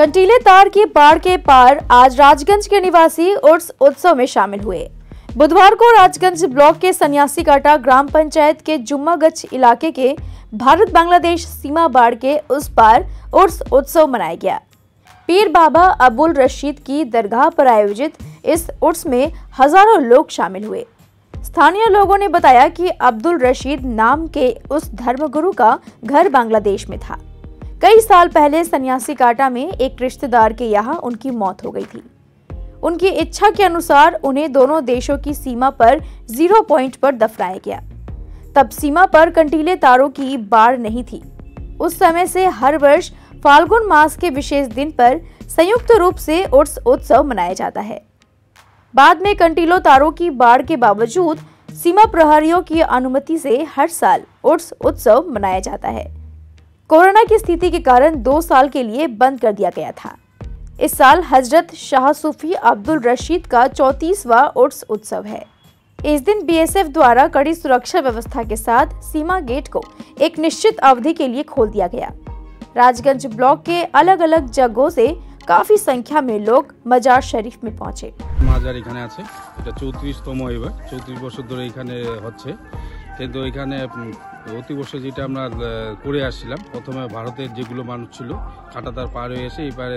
कंटीले तार की बाढ़ के पार आज राजगंज के निवासी उर्स उत्सव में शामिल हुए। बुधवार को राजगंज ब्लॉक के सन्यासी काटा ग्राम पंचायत के जुम्मागछ इलाके के भारत बांग्लादेश सीमा बाढ़ के उस पार उर्स उत्सव मनाया गया। पीर बाबा अब्दुल रशीद की दरगाह पर आयोजित इस उर्स में हजारों लोग शामिल हुए। स्थानीय लोगों ने बताया कि अब्दुल रशीद नाम के उस धर्मगुरु का घर बांग्लादेश में था। कई साल पहले सन्यासी काटा में एक रिश्तेदार के यहाँ उनकी मौत हो गई थी। उनकी इच्छा के अनुसार उन्हें दोनों देशों की सीमा पर 0 पॉइंट पर दफनाया गया। तब सीमा पर कंटीले तारों की बाढ़ नहीं थी। उस समय से हर वर्ष फाल्गुन मास के विशेष दिन पर संयुक्त रूप से उर्स उत्सव मनाया जाता है। बाद में कंटीलों तारों की बाढ़ के बावजूद सीमा प्रहरियों की अनुमति से हर साल उर्स उत्सव मनाया जाता है। कोरोना की स्थिति के कारण 2 साल के लिए बंद कर दिया गया था। इस साल हजरत शाह सूफी अब्दुल रशीद का 34वां उर्स उत्सव है। इस दिन बीएसएफ द्वारा कड़ी सुरक्षा व्यवस्था के साथ सीमा गेट को एक निश्चित अवधि के लिए खोल दिया गया। राजगंज ब्लॉक के अलग अलग जगहों से काफी संख्या में लोग मजार शरीफ में पहुंचे। মাজার এখানে আছে, এটা 34তম এবার 34 বছর ধরে এখানে হচ্ছে। কিন্তু এখানে প্রতি বছর যেটা আমরা করে আসছিলাম, প্রথমে ভারতের যেগুলো মানুষ ছিল কাঁটাতার পার হয়ে এসে এই পারে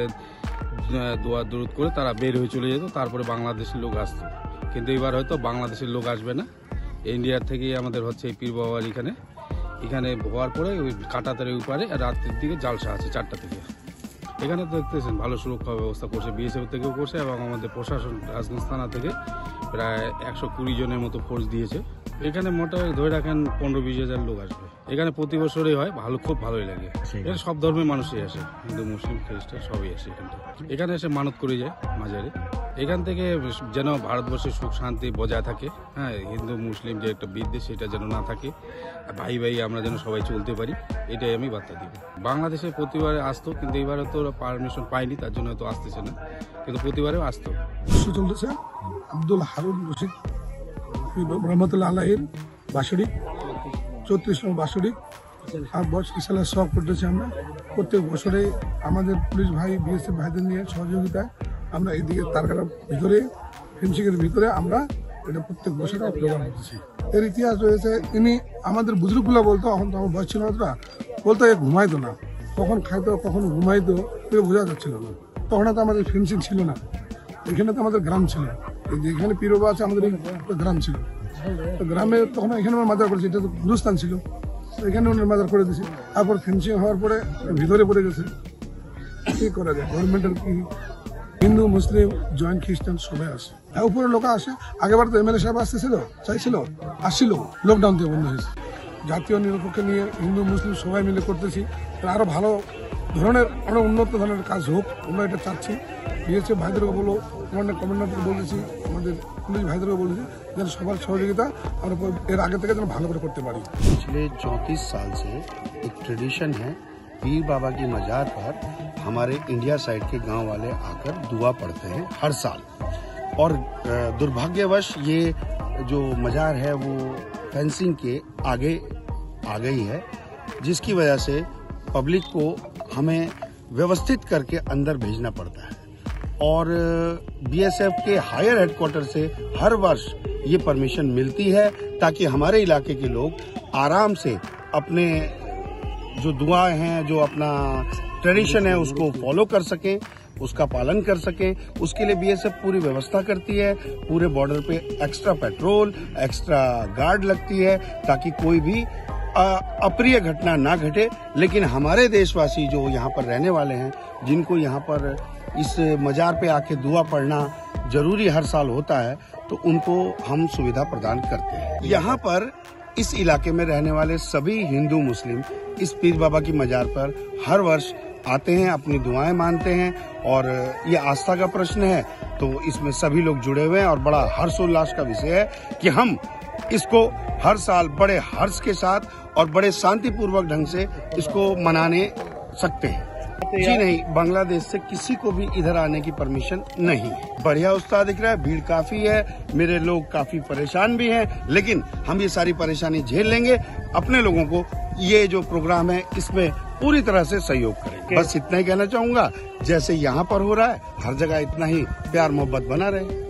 দোয়া দরুদ করে তারা বের হয়ে চলে যেত, তারপরে বাংলাদেশের লোক আসতো। কিন্তু এবার হয়তো বাংলাদেশের লোক আসবে না, ইন্ডিয়ার থেকেই আমাদের হচ্ছে এই পীর বাবার এখানে হওয়ার পরে ওই কাঁটাতারের উপরে রাত্রির দিকে জালসা আছে 4টা থেকে। এখানে তো দেখতেছেন ভালো সুরক্ষা ব্যবস্থা করছে, বিএসএফ থেকেও করছে এবং আমাদের প্রশাসন রাজগঞ্জ থানা থেকে প্রায় 120 জনের মতো ফোর্স দিয়েছে। এখানে মোটামুটি ধরে রাখেন 15-20 হাজার লোক আসবে। এখানে প্রতি বছরই হয়, খুব ভালোই লাগে। এখানে সব ধর্মের মানুষই আসে, হিন্দু মুসলিম খ্রিস্টান সবই আসে এখানে এসে মানত করে যায় মাজারে। এখান থেকে যেন ভারতবর্ষের সুখ শান্তি বজায় থাকে, হ্যাঁ, হিন্দু মুসলিম যে একটা বিদ্বেষ সেটা যেন না থাকে, ভাই ভাই আমরা যেন সবাই চলতে পারি, এটাই আমি বার্তা দিব। বাংলাদেশে প্রতিবারে আসতো, কিন্তু এবারে তো পারমিশন পাইনি, তার জন্য হয়তো আসতেছে না, কিন্তু প্রতিবারেও আসতো। চলতেছে আব্দুল হারুন রশিদ রহমতুল্লাহ আলাইহির বাৎসরিক 34তম বাৎসরিক আর বছর সব করতেছি আমরা। প্রত্যেক বছরে আমাদের পুলিশ ভাই বিএসএফ ভাইদের নিয়ে সহযোগিতায় আমরা এইদিকে তারকাটার ভিতরে ফেন্সিংয়ের ভিতরে আমরা এটা প্রত্যেক বছর প্রোগ্রাম করতেছি। এর ইতিহাস রয়েছে, তিনি আমাদের বুজুর্গগুলো বলতো, এখন তো আমার বয়স ছিল না, বলতো এ ঘুমাইতো না, কখন খাইতো কখন ঘুমাইতো বোঝা যাচ্ছিল না। তখন তো আমাদের ফেন্সিং ছিল না, এখানে তো আমাদের গ্রাম ছিল, যেখানে পীর বাবা আছে আমাদের গ্রাম ছিল। তো গ্রামে তখন এখানে আমরা মাজার করেছি, এটা তো গুরুস্থান ছিল, এখানে ওনার মাজার করে দিয়েছি। তারপর ফেন্সিং হওয়ার পরে ভিতরে পড়ে গেছে, কি করা যায়, গভর্নমেন্টের কি, হিন্দু মুসলিম জয়েন্ট খ্রিস্টান সবাই আসে, উপরে লোক আসে। আগেবার তো এমএলএ সাহেব আসতেছিল, আসছিল, লকডাউন দিয়ে বন্ধ হয়েছে। জাতীয় নিরপেক্ষ নিয়ে হিন্দু মুসলিম সবাই মিলে করতেছি, আরো ভালো ধরনের আরো উন্নত ধরনের কাজ হোক, আমরা এটা চাচ্ছি। বিএসএফ ভাইদেরকে বলো, কমান্ডারকে বলেছি, আমাদের পুলিশ ভাইদেরকে বলেছি যেন সবার সহযোগিতা আমরা এর আগে থেকে যেন ভালো করে করতে পারি। पिछले 34 साल से एक ट्रेडिशन है, पीर बाबा की मजार पर हमारे इंडिया साइड के गांव वाले आकर दुआ पढ़ते हैं हर साल। और दुर्भाग्यवश ये जो मजार है वो फेंसिंग के आगे आ गई है, जिसकी वजह से पब्लिक को हमें व्यवस्थित करके अंदर भेजना पड़ता है। और बीएसएफ के हायर हेडक्वार्टर से हर वर्ष ये परमिशन मिलती है ताकि हमारे इलाके के लोग आराम से अपने जो दुआएं हैं, जो अपना ट्रेडिशन है उसको फॉलो कर सकें, उसका पालन कर सकें। उसके लिए बीएसएफ पूरी व्यवस्था करती है, पूरे बॉर्डर पे एक्स्ट्रा पेट्रोल, एक्स्ट्रा गार्ड लगती है ताकि कोई भी अप्रिय घटना ना घटे। लेकिन हमारे देशवासी जो यहाँ पर रहने वाले हैं, जिनको यहाँ पर इस मजार पे आके दुआ पढ़ना जरूरी हर साल होता है, तो उनको हम सुविधा प्रदान करते हैं। यहाँ पर इस इलाके में रहने वाले सभी हिंदू मुस्लिम इस पीर बाबा की मजार पर हर वर्ष आते हैं, अपनी दुआएं मानते हैं। और ये आस्था का प्रश्न है, तो इसमें सभी लोग जुड़े हुए हैं और बड़ा हर्षोल्लास का विषय है कि हम इसको हर साल बड़े हर्ष के साथ और बड़े शांतिपूर्वक ढंग से इसको मनाने सकते हैं। जी नहीं, बांग्लादेश से किसी को भी इधर आने की परमिशन नहीं है। बढ़िया उत्साह दिख रहा है, भीड़ काफी है, मेरे लोग काफी परेशान भी हैं, लेकिन हम ये सारी परेशानी झेल लेंगे। अपने लोगों को ये जो प्रोग्राम है इसमें पूरी तरह से सहयोग करेंगे। बस इतना ही कहना चाहूंगा, जैसे यहाँ पर हो रहा है हर जगह इतना ही प्यार मोहब्बत बना रहे।